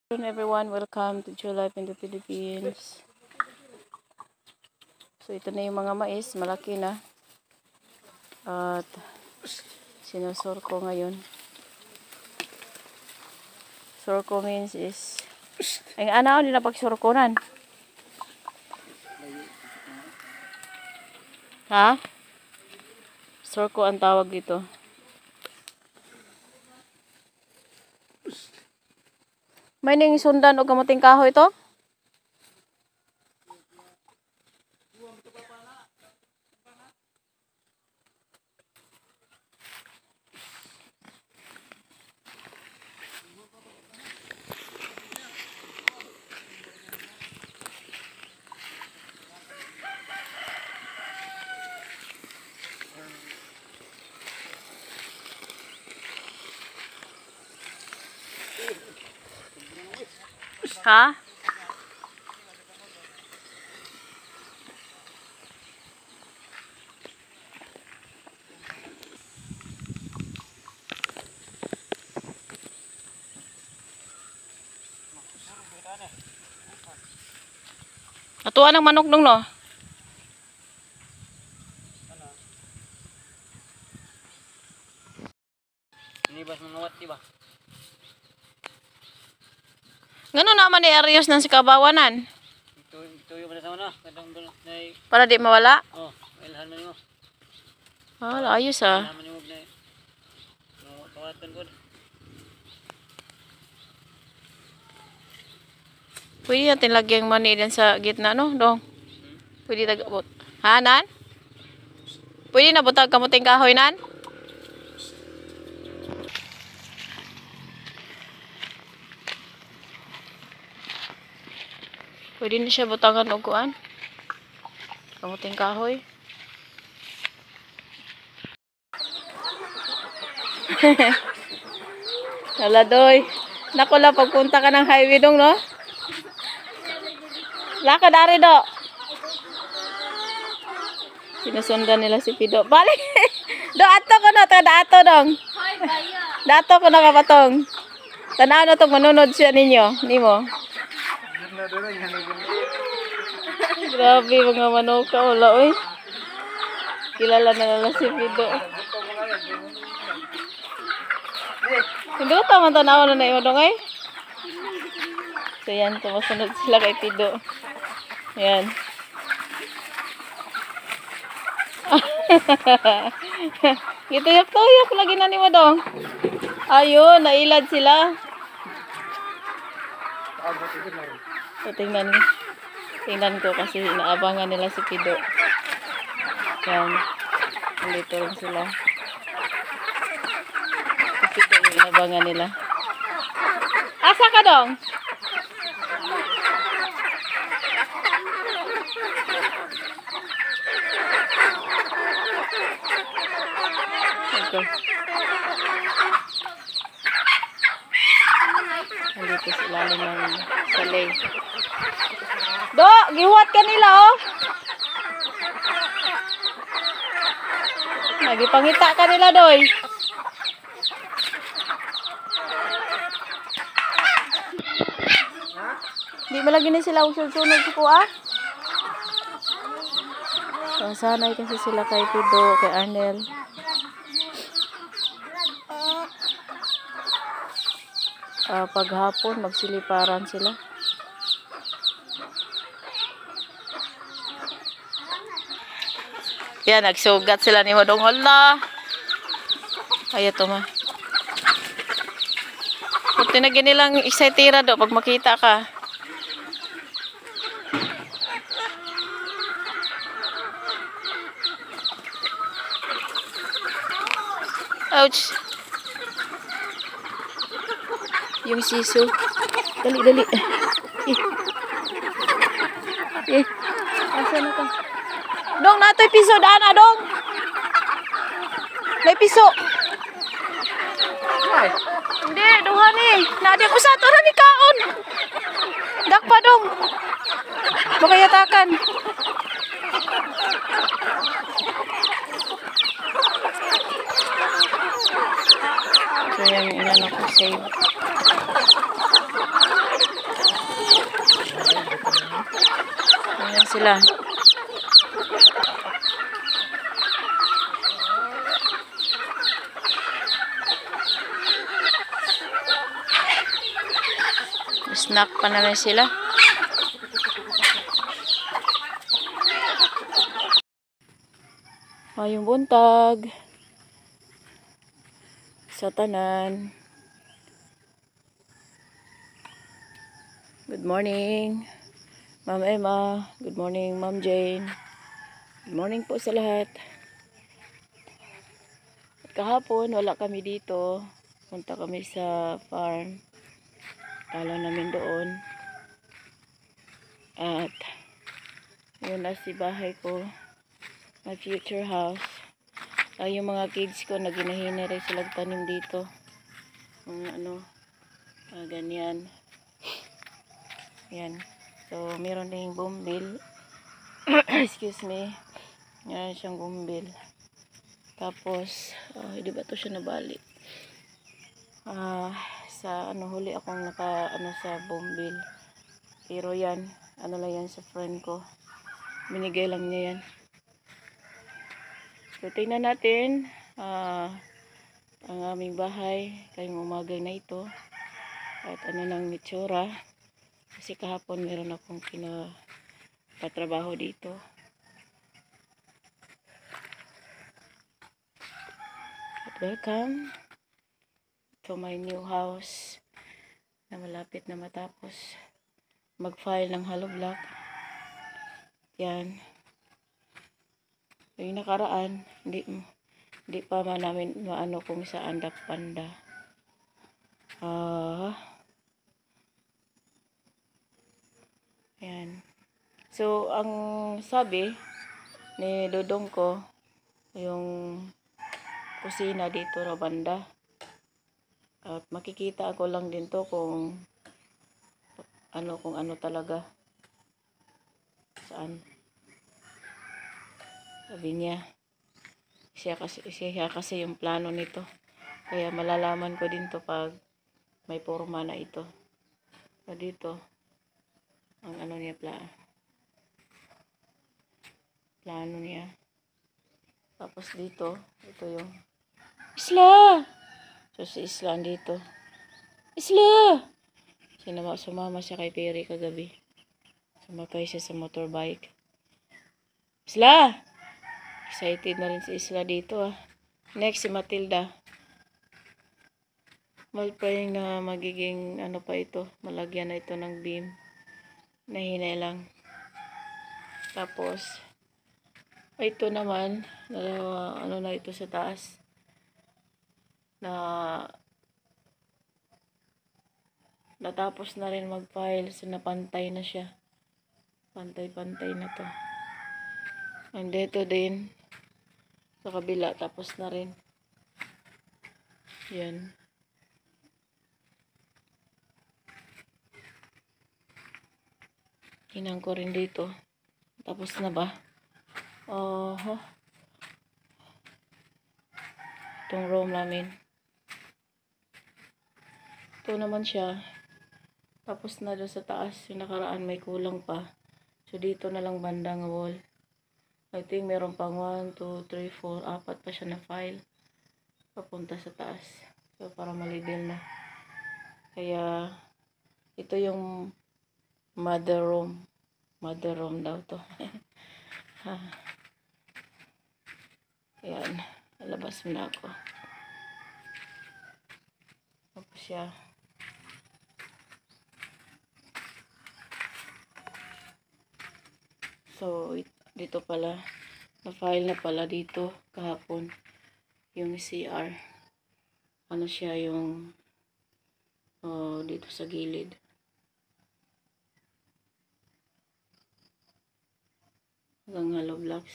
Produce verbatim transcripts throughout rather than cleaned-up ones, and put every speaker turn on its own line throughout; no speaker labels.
Hello everyone, welcome to Joy Life in the Philippines. So ito na yung mga mais, malaki na. At sinusor ko ngayon. Sorko means is ay ana hindi na pagsurkonan. Ha? Sorko ang tawag dito. May ning sundan o kamuting kahoy ito? Ha? Atuan ng manok nung no?
Nibas mga wat, diba?
Ngano naman ni Arios ng sikabawanan?
Ito, ito yung pada sama na. Kadang na
Para di mawala?
oh, ilhan man mo.
Ah, ayos ah.
Ilhan man mo na. No, tawatan ko.
Pwede natin lagyan mani din sa gitna, no? Dong. Pwede tagabot. Ha, nan? Pwede na butag kamuting kahoy, nan? Pwede na siya butangan o kuan. Kamuting kahoy. Naladoy. Naku la, pagpunta ka ng highway dong, no? Lakad ari do. Sinusundan nila si Pido. Balik! Do, ato ko na. Tada ato dong. Dato ko na kapatong. Tanaw na itong manunod siya ninyo. Nimo. Grabe mga manoka. Wala, oy. Kilala na nila si Pido. Hindi ko tama tanaw na na yung dong, eh. So, yan. Tumusunod sila kay Pido. Yan. Gituyok-tuyok lagi na ni mo dong. Ayun, nailad sila. So, tingnan, tingnan ko kasi inaabangan nila si Pido. Yan. Nandito rin sila. Si Pido yung inaabangan nila. Asa ka dong? Ito. Nandito sa ilalim ng salay. Do, gihuwat ka nila, oh. Nagipangita ka nila, doy. Di ba lagi na sila usunod ko, ah? So, sanay kasi sila kay Pido, kay Arnel. Uh, paghapon magsiliparan sila. Yan, nagsugat sila ni Modong Hola. Ay, ito ma. Puti na ginilang excited do pag makita ka. Ouch. Yung siso. Dali, dali. Eh. Eh. Asa na ka? Dong, natoy piso. Daan na, dong. May piso. Ay. Hindi, duha ni. Nadia ko sa ito na ni Kaon. Dakpa, dong. Makayatakan. So, yan yung inano ko save. sila. Snack pa na rin sila. Mayong buntag sa tanan. Good morning, Ma'am Emma. Good morning, Ma'am Jane. Good morning po sa lahat. At kahapon, wala kami dito. Punta kami sa farm. Kala namin doon. At yun na si bahay ko. My future house. Ay, yung mga kids ko na ginahina rin silang tanim dito. Mga ano, uh, ganyan. Yan. So, meron ding bumbil. Excuse me. Yan siyang bumbil. Tapos, uh, di ba to siya nabalik? Ah, uh, sa ano, huli akong naka, ano, sa bumbil. Pero yan, ano lang yan sa friend ko. Binigay lang niya yan. So, tingnan natin uh, ang aming bahay kayong umaga na ito at ano nang itsura kasi kahapon meron akong pinapatrabaho dito. At welcome to my new house na malapit na matapos mag-file ng hollow block. Yan. Yung nakaraan, hindi, hindi pa man namin maano kung saan dakpanda. Ah. Uh, yan. So, ang sabi ni Dodong ko, yung kusina dito na banda. At makikita ako lang din to kung ano, kung ano talaga. Saan? Sabi niya, siya kasi, siya kasi yung plano nito. Kaya malalaman ko din to pag may forma na ito. So dito, ang ano niya, pla plano niya. Tapos dito, ito yung Isla! So si Isla dito. Isla! Sinama, sumama siya kay Perry kagabi. Sumakay siya sa motorbike. Isla! Excited na rin si Isla dito ah. Next si Matilda. Malpraying na magiging ano pa ito. Malagyan na ito ng beam. Nahinay lang. Tapos ito naman uh, ano na ito sa taas. Na natapos na rin mag-file. So napantay na siya. Pantay-pantay na to. And dito din sa kabila, tapos na rin. Yan. Kinang ko rin dito. Tapos na ba? Oh, huh. Itong room namin. Ito naman siya. Tapos na doon sa taas. Yung nakaraan may kulang pa. So dito na lang bandang wall. I think meron pang one, two, three, four, apat pa siya na file papunta sa taas. So para malidil na. Kaya ito yung mother room. Mother room daw to. Ayan. Alabas mo na ako. Tapos siya. So dito pala, na-file na pala dito kahapon yung C R. Ano siya yung oh, dito sa gilid. Hanggang hollow blocks.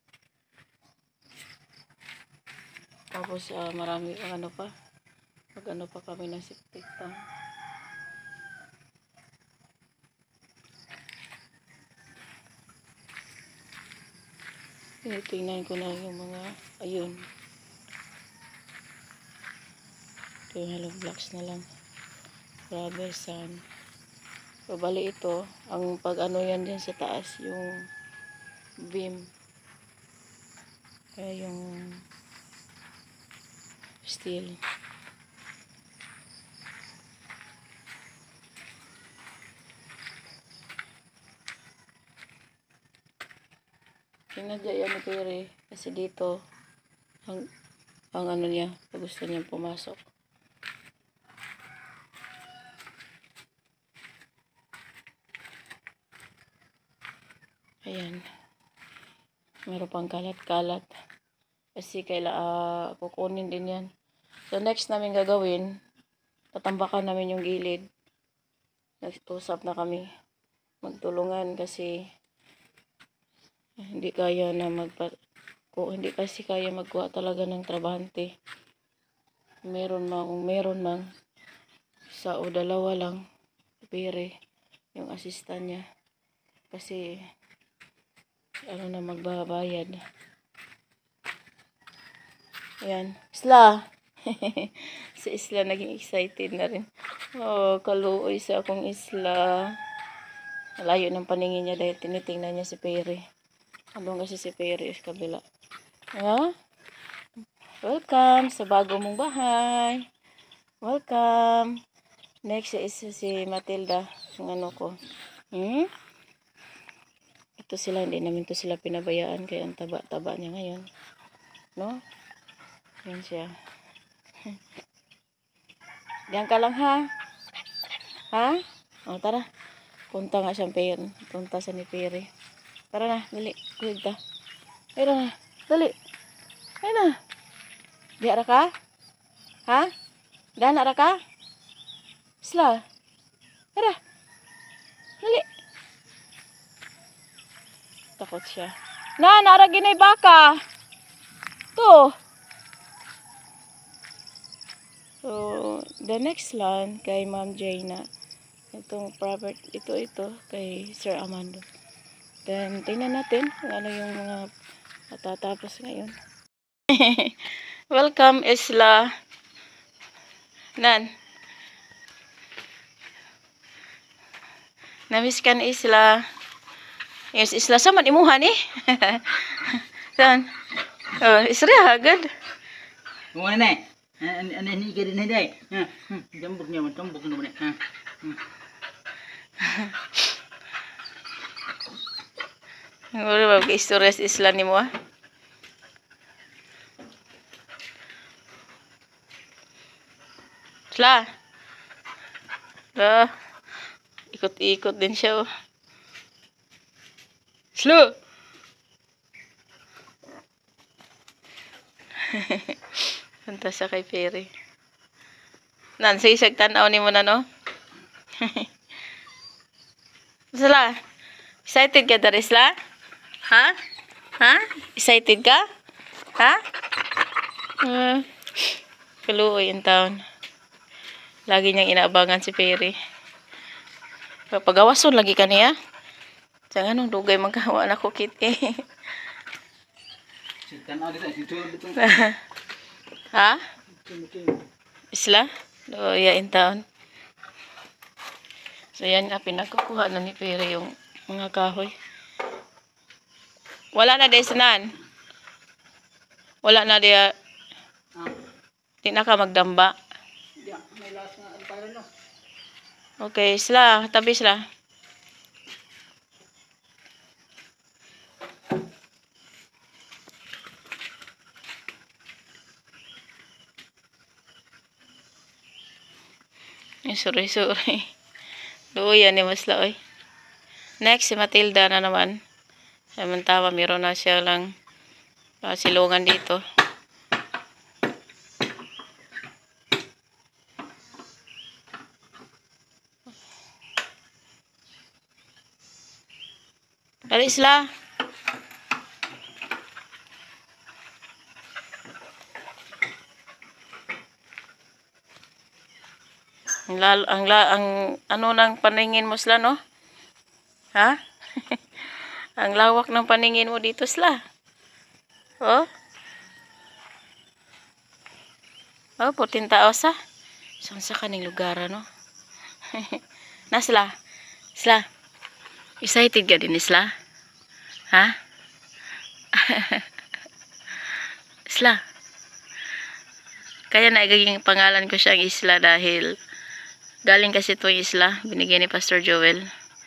Tapos uh, marami ang ano pa. Pag ano pa kami ng septic tank. Tingnan ko na yung mga, ayun. Ito yung hollow blocks na lang. Rubber sand. So, bali ito, ang pag ano yan din sa taas, yung beam. Kaya yung steel. Sinadya yan ni Pere kasi dito ang, ang ano niya, gusto niyang pumasok. Ayan. Meron pang kalat-kalat. Kasi kaila uh, kukunin din yan. So next namin gagawin, tatambakan namin yung gilid. Nag-usap na kami. Magtulungan kasi hindi kaya na magpa kung hindi kasi kaya magkuha talaga ng trabahante. Meron mang meron mang sa o dalawa lang Pere yung assistant niya. Kasi ano na magbabayad. Ayan. Isla. Si Isla naging excited na rin. Oh, kaluoy sa akong Isla. Layo ng paningin niya dahil tinitingnan niya si Pere. Andun kasi si Pere sa kabila. Ha? Welcome sa bago mong bahay. Welcome. Next is si Matilda. Yung ano ko. Hmm? Ito sila, hindi namin to sila pinabayaan kaya ang taba-taba niya ngayon. No? Yan siya. Diyan ka lang ha? Ha? O tara. Punta nga siyang Pere. Punta sa ni Pere. Tara na, dali. Kuhig ka. Tara na, dali. Ay na. Di ara ka? Ha? Dan ara ka? Isla. Tara. Dali. Takot siya. Na, naragin ay baka. To. So, the next land kay Ma'am Jaina. Itong property, ito, ito, kay Sir Amando. Then, tingnan natin kung ano yung mga matatapos ngayon. Welcome, Isla. Nan. Namiss ka ni Isla. Yes, Isla. Saan man imuhan eh? Saan? Oh, isra agad.
Kung na eh. Ano hindi ka rin hindi. Jambok niya. Jambok naman eh.
Nguro ba istorya sa Isla ni mo ah? Isla. Ah, ikot-ikot din siya oh. Isla. Punta sa kay Pere. Nan, sa isag tanaw ni mo na no? Isla. Excited ka dari Isla? Ha? Ha? Excited ka? Ha? Uh, kaluoy yung taon. Lagi niyang inaabangan si Pere. Pagawason lagi ka niya. Sa anong dugay magkawa na ko kit eh. Ha? Isla? O, yain taon. So, yan nga, pinagkukuha na ni Pere yung mga kahoy. Wala na desanan. Wala na dia. Di na ka magdamba. Okay, Isla. Tabi Isla. Sorry, sorry. Luya ni Masla, oy. Next, si Matilda na naman. Samantala, meron na siya lang uh, silungan dito. Dali, Isla. Ang, lalo, ang, la, ang ano nang paningin mo Isla, no? Ha? Ang lawak ng paningin mo dito Isla. Oh? Oh, puting tao sa. Saan sa kaning lugar, no? Nasla. Isla. Excited ka din Isla? Ha? Isla. Kaya nagiging pangalan ko siyang Isla dahil galing kasi itong Isla. Binigyan ni Pastor Joel.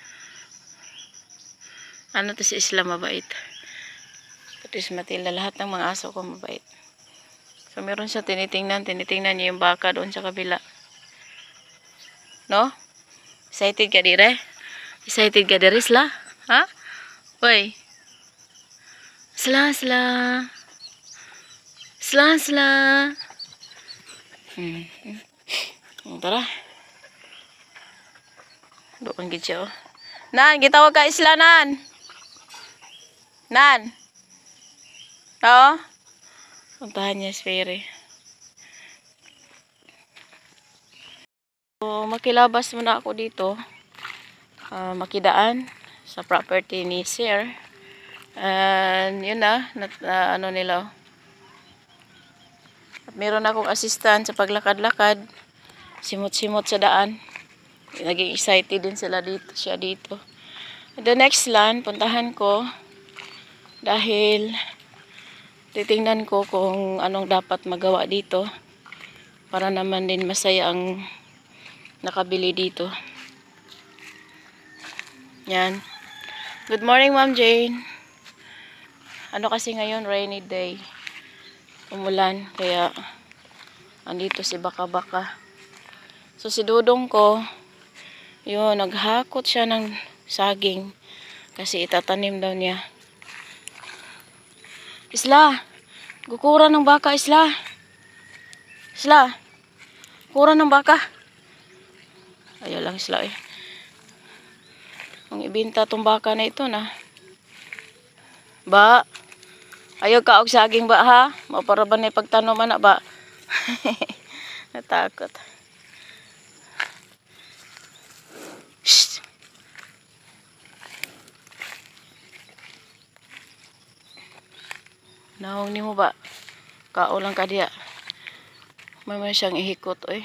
Ano to si Isla, mabait. Pati si Matilda, lahat ng mga aso ko mabait. So meron siya tinitingnan. Tinitingnan niya yung baka doon sa kabila. No? Excited ka dire? Excited ka dire, Isla? Ha? Uy. Isla, Isla. Isla, Isla. Hmm. Hmm. Tara. Doon gid siya, oh. Nan, gitawag ka Isla, Nan. Nan. Oo. Puntahan niya si Fairy. So, makilabas muna ako dito. Uh, makidaan sa property ni Sir. And yun na, nat, uh, ano nila. At meron akong assistant sa paglakad-lakad. Simot-simot sa daan. Naging excited din sila dito, siya dito. The next land, puntahan ko. Dahil titingnan ko kung anong dapat magawa dito. Para naman din masaya ang nakabili dito. Yan. Good morning, Ma'am Jane. Ano kasi ngayon, rainy day. Umulan, kaya andito si Baka-Baka. So si Dudong ko, yun, naghakot siya ng saging kasi itatanim daw niya. Isla, gukura ng baka, Isla. Isla, kura ng baka. Ayaw lang, Isla, eh. Ang ibinta tong baka na ito na. Ba, ayaw ka og saging ba, ha? Mapara ba na pagtanom, anak ba? Natakot. Shh. Naong ni mo ba? Kao lang ka diya. May may siyang ihikot, oy.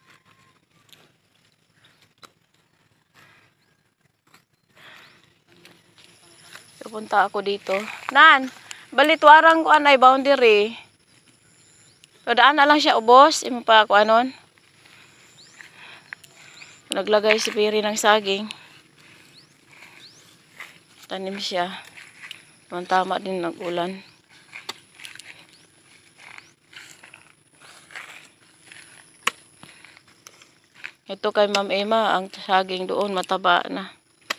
Pupunta ako dito. Nan, balitwarang ko anay boundary. So, daan na lang siya ubos. Imo pa ako anon. Naglagay si Piri ng saging. Tanim siya. Tama din ng ulan. Ito kay Ma'am Emma, ang saging doon mataba na.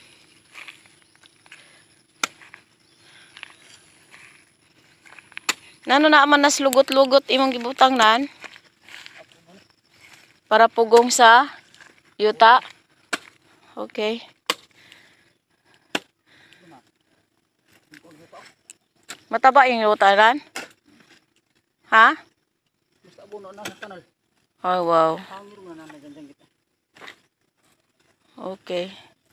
Nano na man nas lugot-lugot imong gibutang, Nan? Para pugong sa yuta. Okay. Mataba yung yuta, Nan? Ha? Oh, wow. Okay.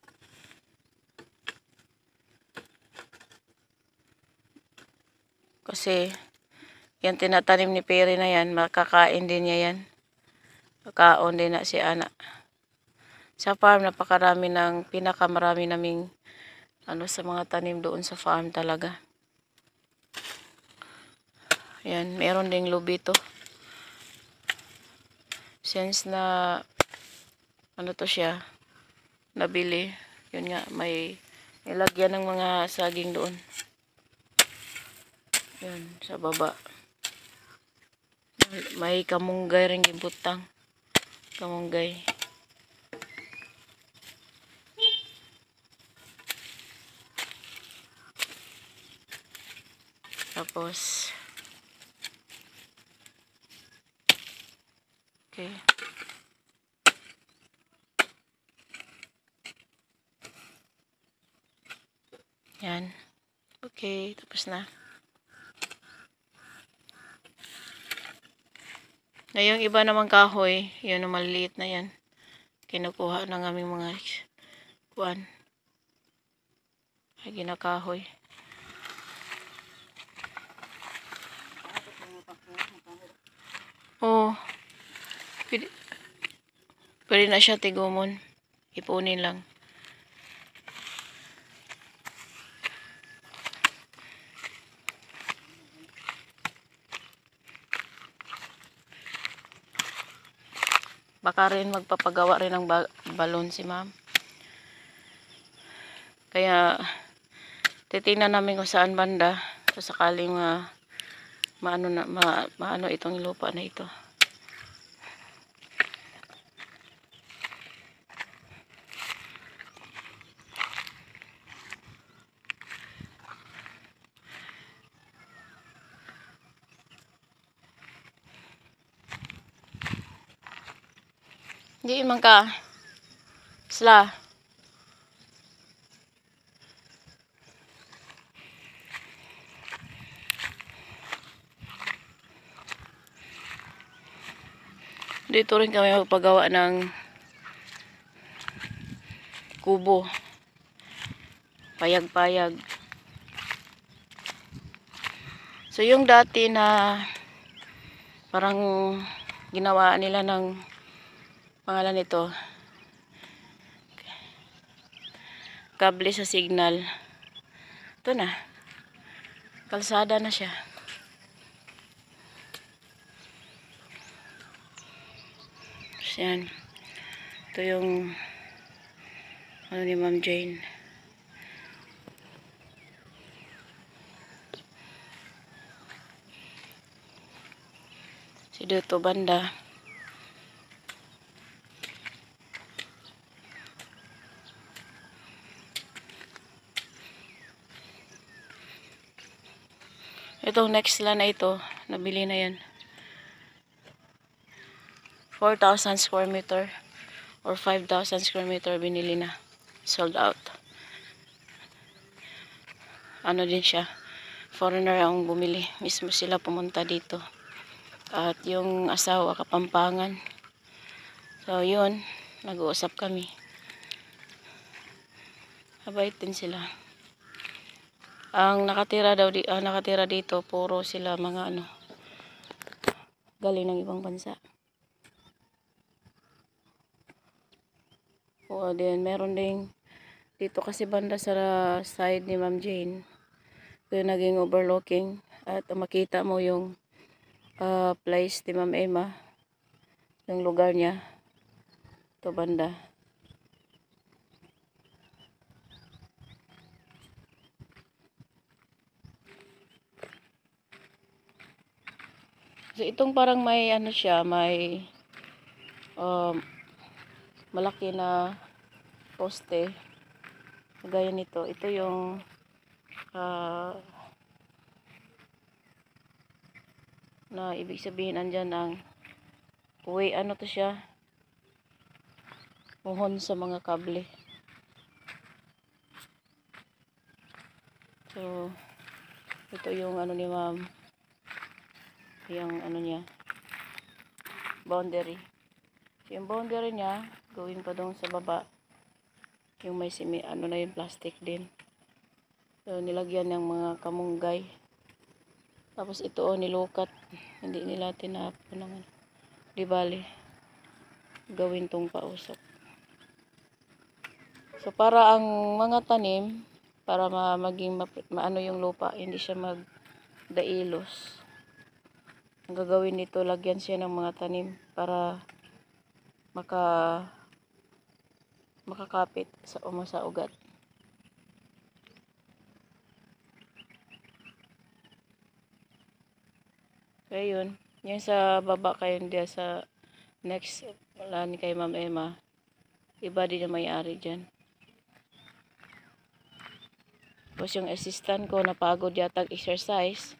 Kasi yan tinatanim ni Peri na yan, makakain din niya yan. Kakaon din na si Ana. Sa farm, napakarami ng, pinakamarami naming ano sa mga tanim doon sa farm talaga. Yan, meron ding lubito. Since na ano to siya, nabili, yun nga, may nilagyan ng mga saging doon. Yan, sa baba. May kamunggay rin gibutang. Kamunggay. Tapos okay. Yan. Okay, tapos na. Na yung iba namang kahoy, yun ang maliliit na yan. Kinukuha ng aming mga kuan. Ay, ginakahoy. Oh. Pwede, pwede na siya tigumon. Ipunin lang. Baka rin magpapagawa rin ng ba balon si ma'am. Kaya titingnan namin kung saan banda kung sakaling uh, maano na ma, maano itong lupa na ito. Hindi man ka sila. Dito rin kami magpagawa ng kubo. Payag-payag. So yung dati na parang ginawa nila ng pangalan nito kable sa signal. Ito na. Kalsada na siya. Yan. Ito yung ano ni Ma'am Jane. Si dito banda. Itong next land na ito, nabili na yan. four thousand square meter or five thousand square meter binili na. Sold out. Ano din siya. Foreigner ang bumili. Mismo sila pumunta dito. At yung asawa Kapampangan. So yun, nag-uusap kami. Mabait din sila. Ang nakatira daw di, ang nakatira dito puro sila mga ano galing ng ibang bansa. O din meron ding dito kasi banda sa side ni Ma'am Jane. Ito naging overlooking at makita mo yung uh, place ni Ma'am Emma, yung lugar niya. Ito banda. So itong parang may ano siya, may um, malaki na poste. Gaya nito. Ito yung uh, na ibig sabihin andyan ang uwi, ano to siya? Puhon sa mga kable. So ito yung ano ni Ma'am, yung ano niya, boundary. So, yung boundary niya gawin pa doon sa baba yung may simi, ano na yung plastic din. So nilagyan ng mga kamunggay. Tapos ito oh, nilukat, hindi nila tinapon ng ano, di bali gawin tong pausok. So para ang mga tanim, para ma maging ma maano yung lupa, hindi siya magdailos, ang gagawin nito, lagyan siya ng mga tanim para maka makakapit sa uma sa ugat. So yun, yung sa baba kayo diyan sa next wala ni kay Ma'am Emma, iba din yung may-ari dyan. Tapos yung assistant ko napagod yata exercise.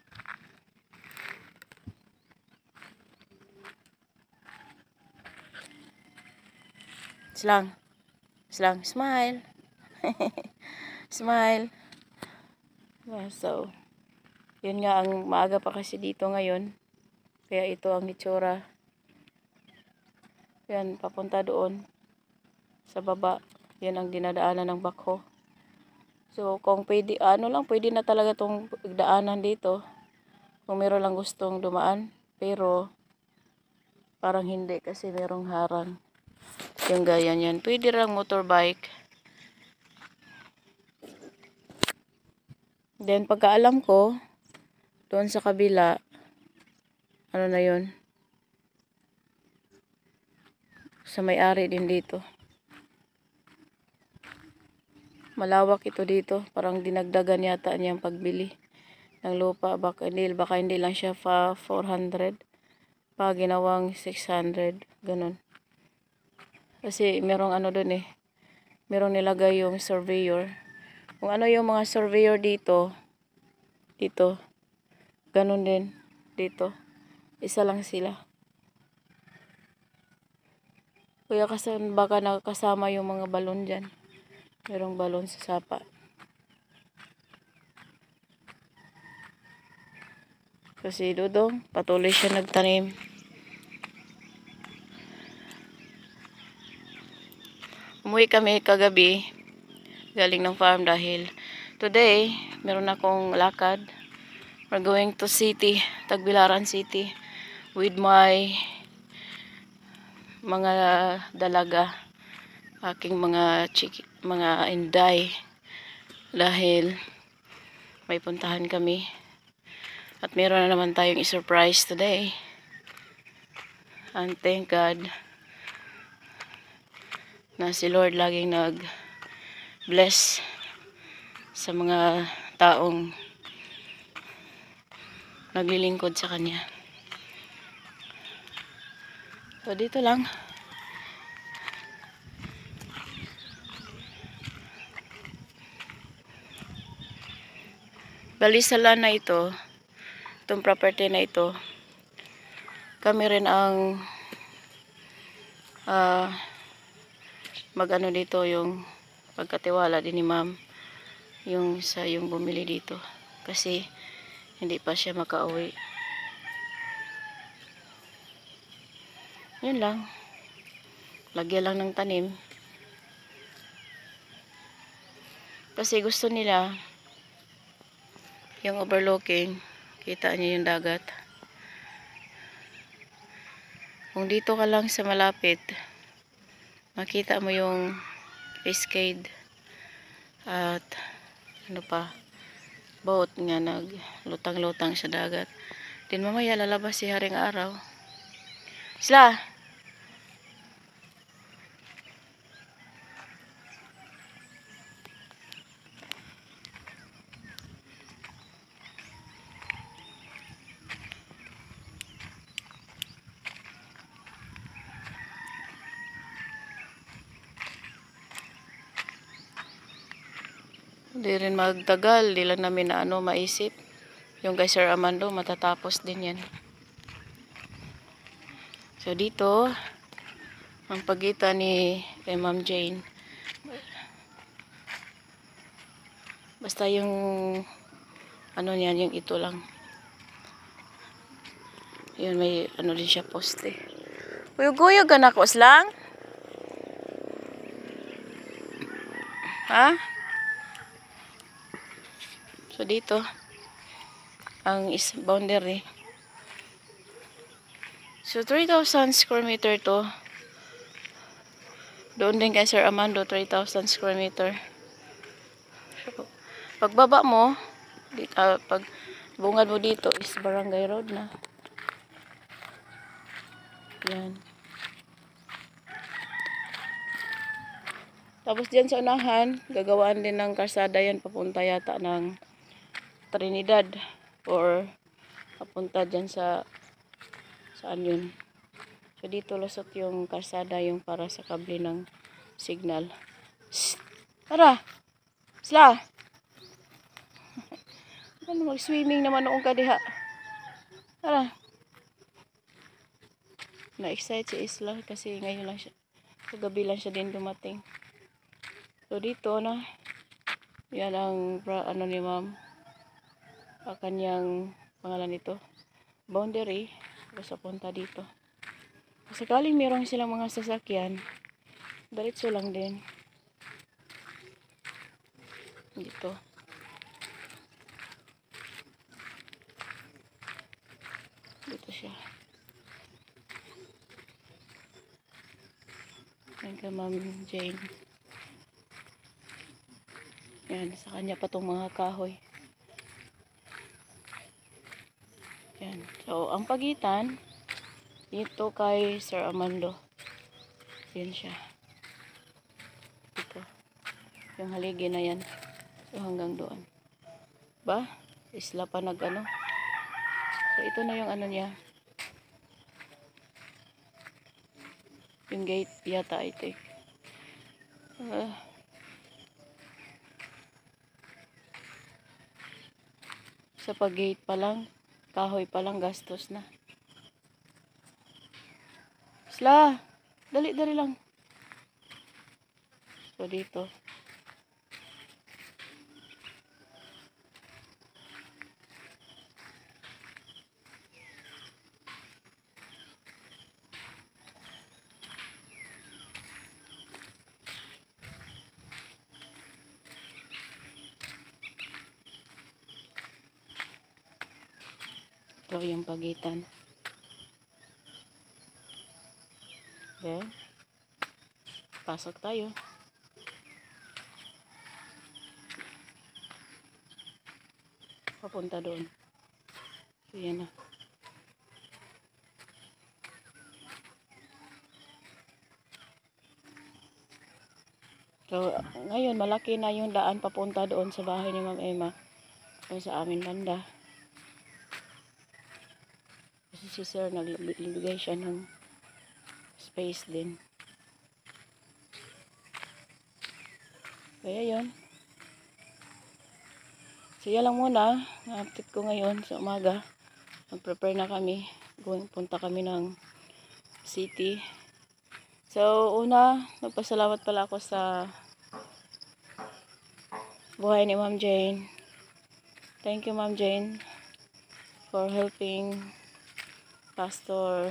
Slang. Slang. Smile. Smile. So, yun nga, ang maaga pa kasi dito ngayon. Kaya ito ang itsura. Yan, papunta doon. Sa baba. Yan ang dinadaanan ng bakho. So, kung pwede, ano lang, pwede na talaga itong daanan dito. Kung meron lang gustong dumaan. Pero, parang hindi kasi merong harang. Yung gaya niyan. Pwede lang motorbike. Then, pagkaalam ko, doon sa kabila, ano na yun? sa may-ari din dito. Malawak ito dito. Parang dinagdagan yata niyang pagbili ng lupa. Baka hindi, baka hindi lang siya fa four hundred. Pa ginawang six hundred. Ganun. Kasi merong ano dun eh. Merong nilagay yung surveyor. Kung ano yung mga surveyor dito. Dito. Ganun din. Dito. Isa lang sila. Kuya kasi baka nakakasama yung mga balon dyan. Merong balon sa sapa. Kasi Dudong, patuloy siya nagtanim. Umuwi kami kagabi. Galing ng farm dahil today, meron akong lakad. We're going to city, Tagbilaran City. With my mga dalaga. Aking mga chiki, mga inday. Dahil may puntahan kami. At meron na naman tayong i-surprise today. And thank God na si Lord laging nag-bless sa mga taong naglilingkod sa Kanya. So dito lang. Bali sa land na ito, itong property na ito, kami rin ang uh, mag-ano dito, yung pagkatiwala din ni ma'am, yung sa yung bumili dito. Kasi hindi pa siya makauwi. Yun lang. Lagyan lang ng tanim. Kasi gusto nila yung overlooking, kita niyo yung dagat. Kung dito ka lang sa malapit, makita mo yung cascade at ano pa, boat nga naglutang-lutang sa dagat. Din mamaya lalabas si Haring Araw. Sila! Hindi rin magtagal, di lang namin na ano maisip. Yung kay Sir Amando, matatapos din yan. So dito, ang pagitan ni kay Ma'am Jane. Basta yung ano niyan, yung ito lang. Yun, may ano din siya poste. Uyog-uyog ka na ko, lang? Ha? So dito ang is boundary. So three thousand square meter to. Doon din kay Sir Amando three thousand square meter. So, pagbaba mo, dito, uh, pag bungad mo dito is Barangay Road na. Yan. Tapos diyan sa unahan, gagawaan din ng karsada yan papunta yata ng Trinidad or papunta dyan sa saan yun. So dito lusot yung karsada yung para sa kable ng signal. Shhh! Tara! Sila! Ano, mag-swimming naman noong kadiha. Tara! Na-excite si Isla kasi ngayon lang siya. Kagabi lang siya din dumating. So dito na. Yan ang ano ni ma'am. Ang kanyang pangalan nito. Boundary. Tapos punta dito. Sakaling mayroong silang mga sasakyan, diretso lang din. Dito. Dito siya. Yan ka Ma'am Jane. Yan, sa kanya pa itong mga kahoy. Yan. So, ang pagitan, dito kay Sir Amando. Yan siya. Ito. Yung haligi na yan. So, hanggang doon. Ba? Isla pa nag ano. So, ito na yung ano niya. Yung gate yata, I think. Uh, sa pag-gate pa lang, kahoy pa lang, gastos na. Isla! Dali, dali lang. So, dito. Ito yung pagitan. Okay. Pasok tayo. Papunta doon. So, yan na. So, ngayon, malaki na yung daan papunta doon sa bahay ni Ma'am Emma. O sa amin banda. Kasi si Sir nagbigay siya ng space din. Kaya yun. So, yan lang muna. Na-update ko ngayon sa umaga. Mag-prepare na kami. Going, punta kami ng city. So, una, nagpasalamat pala ako sa buhay ni Ma'am Jane. Thank you, Ma'am Jane, for helping Pastor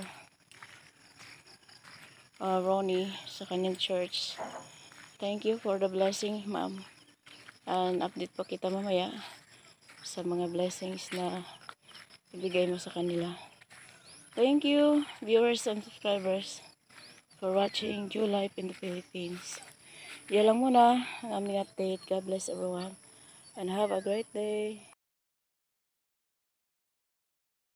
uh, Ronnie sa kanyang church. Thank you for the blessing, Ma'am. And update pa kita mamaya sa mga blessings na ibigay mo sa kanila. Thank you, viewers and subscribers, for watching Jew Life in the Philippines. Yan lang muna ang aming update. God bless everyone and have a great day.